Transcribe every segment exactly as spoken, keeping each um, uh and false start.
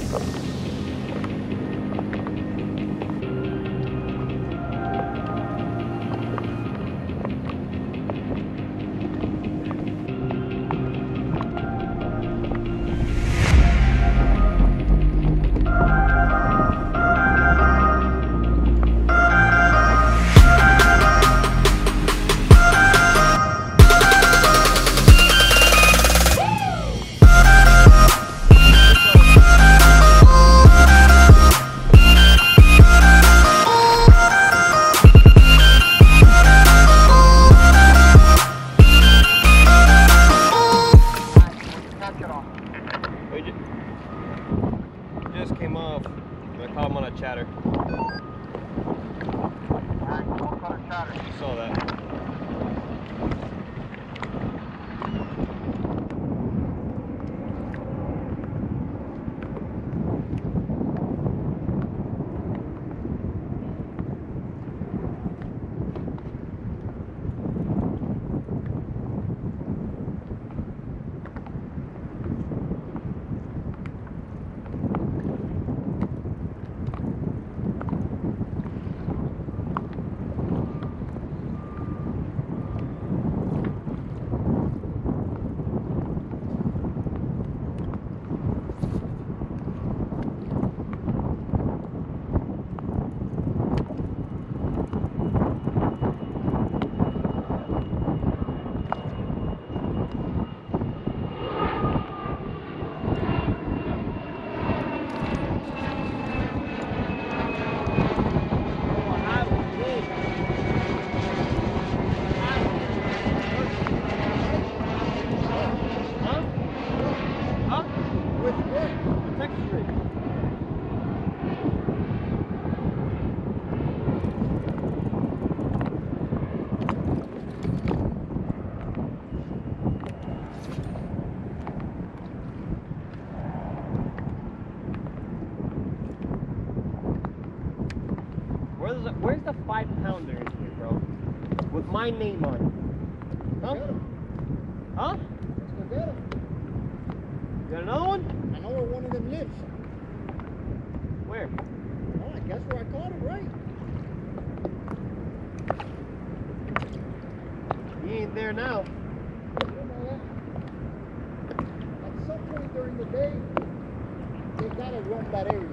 Just came off. I caught him on a chatter. Alright, what kind of chatter? You saw that. Where's the, where's the five pounder in here, bro? With my name on it. Huh? Huh? Let's go get him. You got another one? I know where one of them lives. Where? Oh, I guess where I caught it, right? He ain't there now. You know that. At some point during the day, they gotta run that area.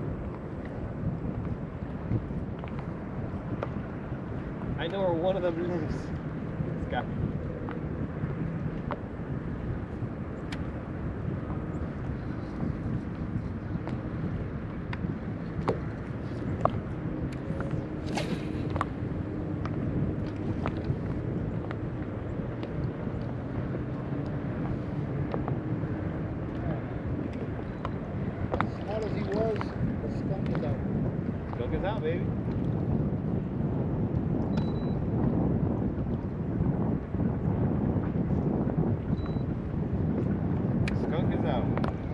I know where one of them lives. This guy. As small as he was, the skunk is out. Skunk is out, baby. Skunk is out.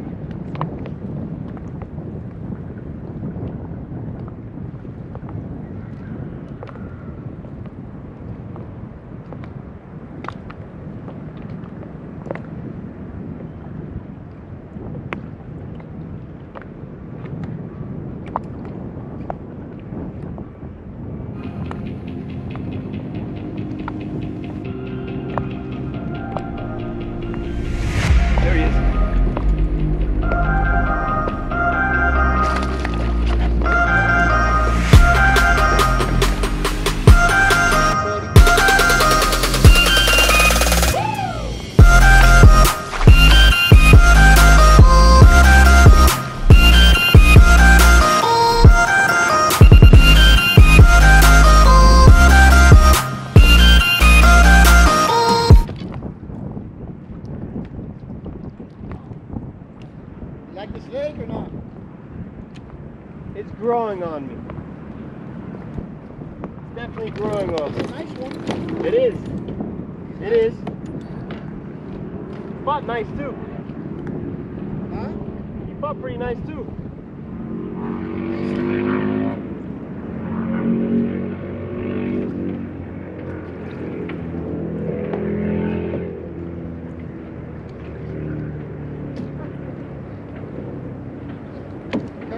There he is. You like this leg or not? It's growing on me. It's definitely growing on It's a me. nice one. It is. It is. You fought nice too. Huh? You fought pretty nice too.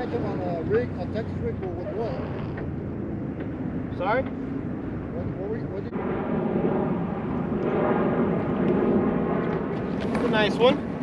catch them on a rig, a Texas rig with what? Sorry? What, what, were you, what did It's a nice one.